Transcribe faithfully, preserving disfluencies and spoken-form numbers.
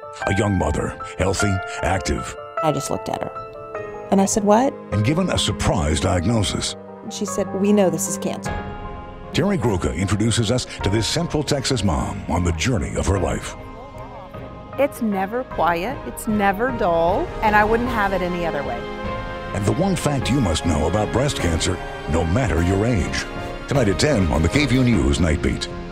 A young mother, healthy, active, I just looked at her. And I said, what? and given a surprise diagnosis. And she said, we know this is cancer. Terry Groka introduces us to this Central Texas mom on the journey of her life. It's never quiet, it's never dull, and I wouldn't have it any other way. And the one fact you must know about breast cancer, no matter your age. Tonight at ten on the K V U News Night Beat.